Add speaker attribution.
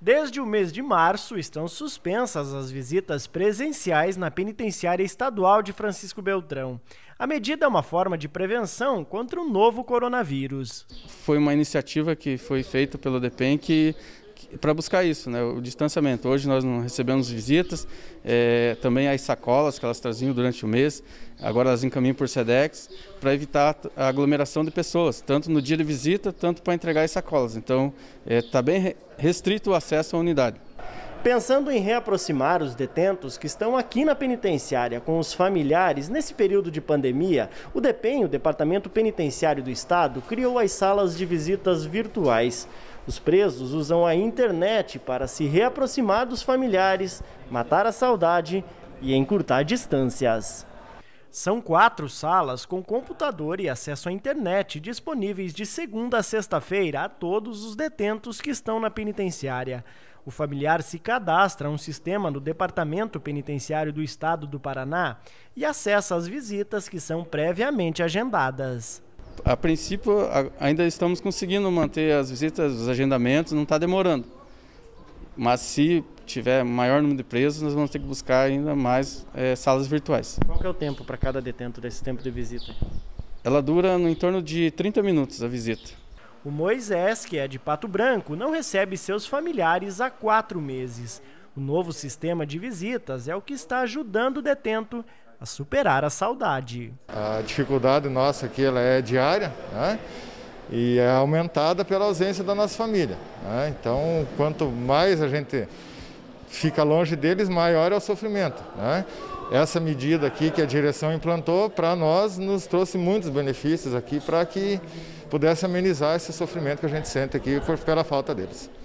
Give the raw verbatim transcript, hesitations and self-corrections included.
Speaker 1: Desde o mês de março, estão suspensas as visitas presenciais na penitenciária estadual de Francisco Beltrão. A medida é uma forma de prevenção contra o novo coronavírus.
Speaker 2: Foi uma iniciativa que foi feita pelo DEPEN que, que, para buscar isso, né, o distanciamento. Hoje nós não recebemos visitas, é, também as sacolas que elas traziam durante o mês, agora elas encaminham por SEDEX para evitar a aglomeração de pessoas, tanto no dia de visita, tanto para entregar as sacolas. Então, está é, bem restrito o acesso à unidade.
Speaker 1: Pensando em reaproximar os detentos que estão aqui na penitenciária com os familiares nesse período de pandemia, o DEPEN, o Departamento Penitenciário do Estado, criou as salas de visitas virtuais. Os presos usam a internet para se reaproximar dos familiares, matar a saudade e encurtar distâncias. São quatro salas com computador e acesso à internet disponíveis de segunda a sexta-feira a todos os detentos que estão na penitenciária. O familiar se cadastra a um sistema do Departamento Penitenciário do Estado do Paraná e acessa as visitas que são previamente agendadas.
Speaker 2: A princípio, ainda estamos conseguindo manter as visitas, os agendamentos, não está demorando. Mas se tiver maior número de presos, nós vamos ter que buscar ainda mais é, salas virtuais.
Speaker 1: Qual que é o tempo para cada detento desse tempo de visita?
Speaker 2: Ela dura no entorno de trinta minutos a visita.
Speaker 1: O Moisés, que é de Pato Branco, não recebe seus familiares há quatro meses. O novo sistema de visitas é o que está ajudando o detento a superar a saudade.
Speaker 3: A dificuldade nossa aqui ela é diária, né? E é aumentada pela ausência da nossa família, né? Então, quanto mais a gente fica longe deles, maior é o sofrimento, né? Essa medida aqui que a direção implantou, para nós, nos trouxe muitos benefícios aqui para que pudesse amenizar esse sofrimento que a gente sente aqui por, pela falta deles.